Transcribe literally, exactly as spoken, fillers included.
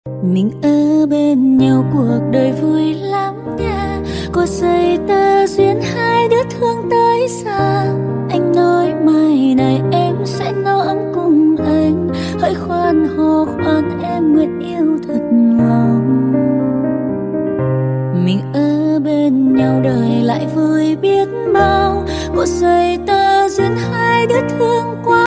Mình ở bên nhau cuộc đời vui lắm nha. Cô dạy ta duyên hai đứa thương tới xa. Anh nói mai này em sẽ no ấm cùng anh. Hỡi khoan hò khoan em nguyện yêu thật lòng. Mình ở bên nhau đời lại vui biết bao. Cô dạy ta duyên hai đứa thương quá.